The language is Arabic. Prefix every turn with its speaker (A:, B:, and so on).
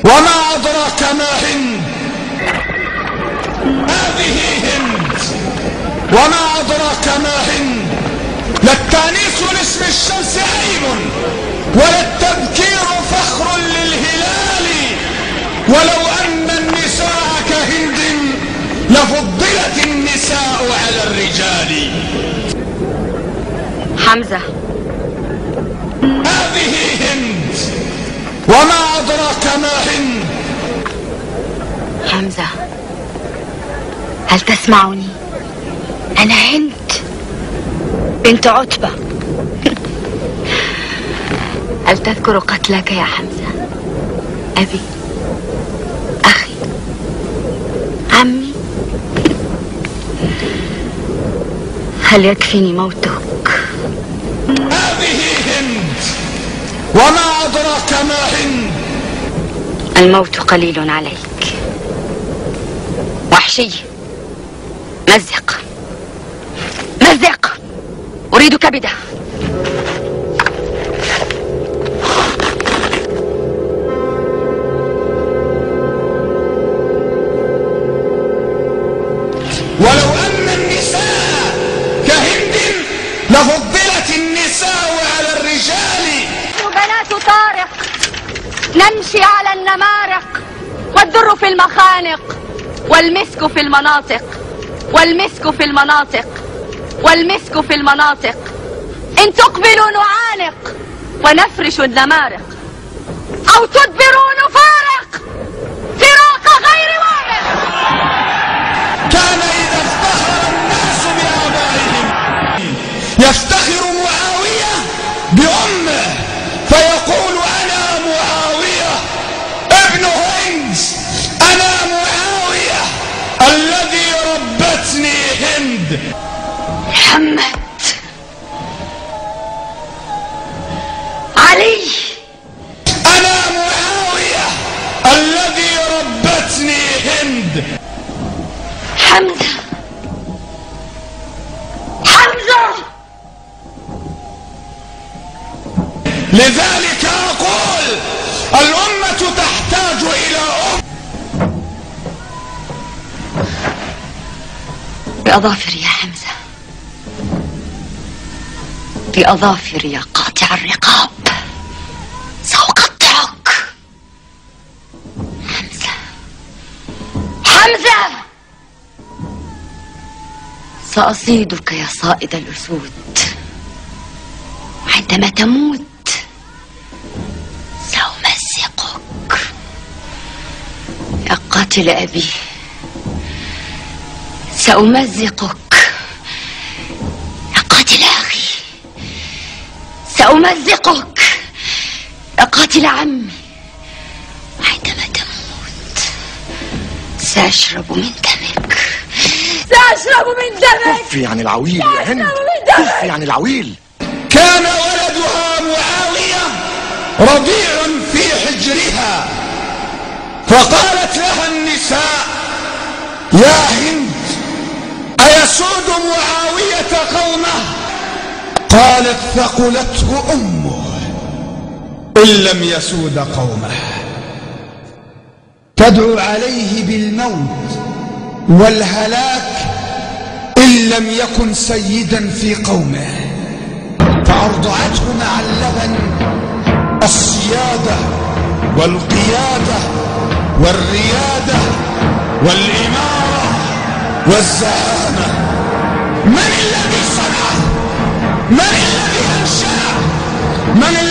A: وما أدراك ما هند؟ هذه هند. وما أدراك ما هند؟ لا التانيث لاسم الشمس عيب ولا التذكير فخر للهلال، ولو أن النساء كهند لفضلت النساء على الرجال.
B: حمزة.
A: هذه هند. وما أدراك ما هند؟
B: حمزة، هل تسمعني؟ أنا هند بنت عتبة. هل تذكر قتلك يا حمزة؟ أبي، أخي، عمي. هل يكفيني موتك؟
A: هذه هند. وما أدراك ما هند؟
B: الموت قليل عليك. وحشي، مزق مزق، أريد كبده.
A: ولو أن النساء كهند لفضلت النساء على الرجال.
B: بنات طارق نمشي على النمارق، والدر في المخانق، والمسك في المناطق، والمسك في المناطق، والمسك في المناطق. إن تقبلوا نعانق ونفرش النمارق، أو تدبروا نفارق فراق غير وامق.
A: كان إذا افتخر الناس بآبائهم يفتخر معاوية بأمه فيقول أنا معاوية ابن هند، أنا معاوية الذي ربتني هند.
B: محمد، علي،
A: أنا معاوية الذي ربتني هند.
B: حمزة، حمزة.
A: لذلك أقول الأمة تحتاج إلى
B: بأظافري يا حمزة، بأظافري يا قاطع الرقاب، سأقطعك. حمزة، حمزة، سأصيدك يا صائد الأسود، وعندما تموت سأمزقك يا قاتل أبي، سأمزقك يا قاتل أخي، سأمزقك يا قاتل عمي، وعندما تموت سأشرب من دمك، سأشرب من دمك.
C: كفي عن العويل يا هند، كفي عن العويل.
A: كان ولدها معاوية رضيع في حجرها، فقالت لها النساء يا هند أيسود معاوية قومه؟ قالت ثقلته أمه إن لم يسود قومه، تدعو عليه بالموت والهلاك إن لم يكن سيدا في قومه، فأرضعته مع اللبن السيادة والقيادة والريادة والإمارة والزعامة. من الذي صنعه؟ من الذي أنشأه؟ من